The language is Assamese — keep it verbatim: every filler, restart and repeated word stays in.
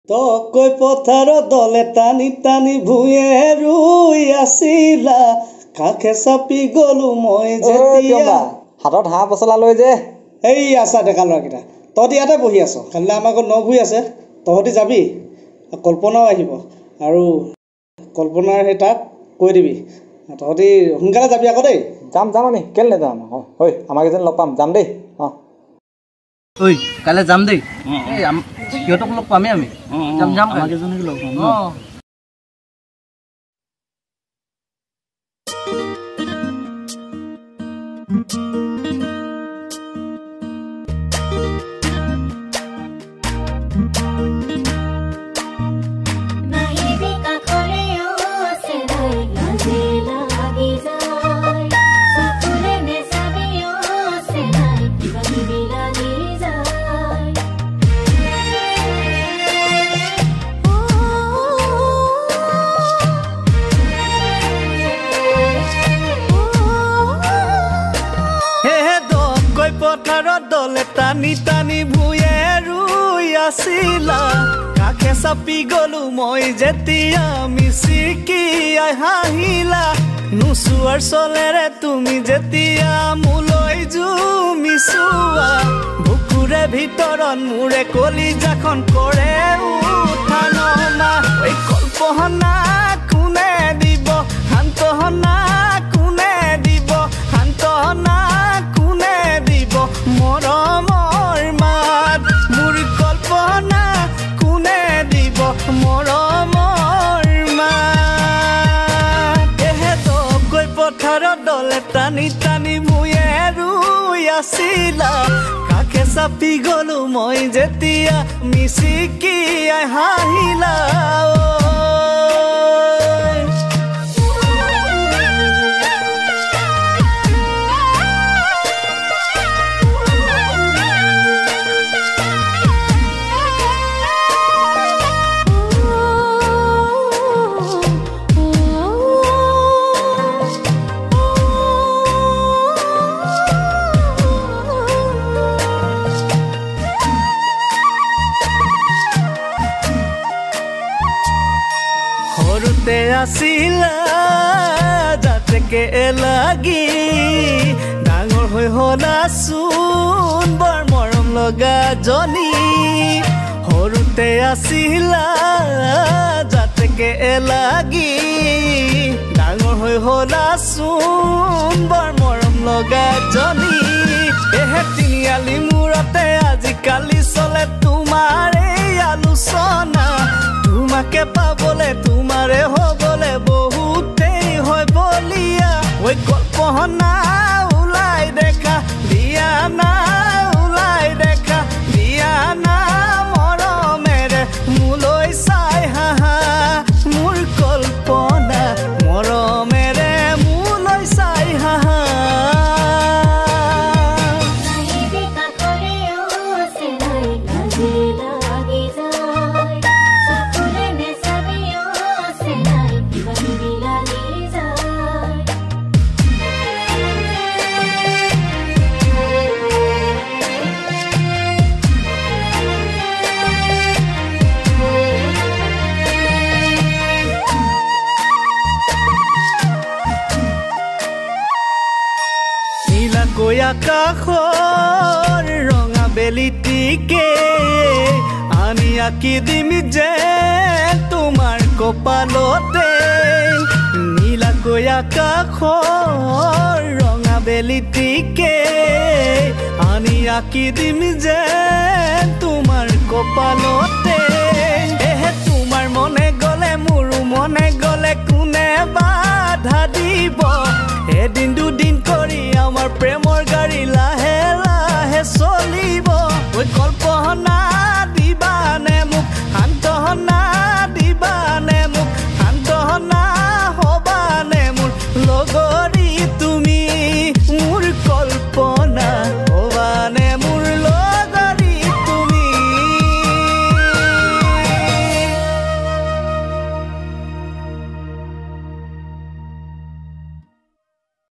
তকৈ পথাৰ দলে টানি টানি ভুয়ে ৰুই আছিলা কাষে চাপি গলো মই যেতিয়া হাতত হাঁহ পচলা লৈ যে এই আছা ডেকা ল'ৰাকেইটা তহঁতি ইয়াতে বহি আছ কালিলৈ আমাৰ ঘৰত নখ হৈ আছে তহঁতি যাবি কল্পনাও আহিব আৰু কল্পনাৰ সেই তাক কৈ দিবি তহঁতি সোনকালে যাবি আকৌ দেই যাম যাম আমি কেলে নাযাম ঐ আমাক এজন লগ পাম যাম দেই অঁ ঐ কাইলৈ যাম দেই এই সিহঁতক লগ পামেই আমি যাম যাম আমাক এজনক লগ পাম অঁ টানি টানি ভুয়ে ৰুই আছিলা কাষে চাপি গলো মই যেতিয়া মিচিকি আই হাঁহিলা নুচুৱাৰ চলেৰে তুমি যেতিয়া মোলৈ জুমিছোৱা বুকুৰে ভিতৰত মোৰে কলিজাখন কৰে উঠা নমা ঐ কল্পনা কোনে দিব সান্তনা কোনে দিব সান্তনা কোনে দিব মৰমৰ মাত মোৰ কল্পনা কোনে দিব মৰমৰ মাত এহেঁতক গৈ পথাৰত দলে টানি টানি ভুয়ে ৰুই আছিলা কাষে চাপি গলো মই যেতিয়া মিচিকি আই হাঁহিলা আছিলা যাতেকে লাগি ডাঙৰ হৈ হলাচোন বৰ মৰম লগা জনী সৰুতে আছিলা যাতেকে লাগি ডাঙৰ হৈ হলাচোন বৰ মৰম লগা জনী এহে তিনিআলি মূৰতে আজিকালি চলে তোমাৰ এই আলোচনা তোমাকে পাবলে তোমাৰে হবলে বহুতেই হয় বলিয়া ওই কল্পনা ওলাই দেখা দিয়া না ওলাই দেখা দিয়া না মৰমেৰে মোলৈ চাই হাহা মোৰ কল্পনা মৰমেৰে মোলৈ চাই হাহা আকাশৰ ৰঙা বেলিটিকে আনি আঁকি দিম যে তোমাৰ কপালতে নীলাকৈ আকাশৰ ৰঙা বেলিটিকে আনি আঁকি দিম যে তোমাৰ কপালতে এহে তোমাৰ মনে গলে মোৰো মনে গলে কোনে বাধা দিব এদিন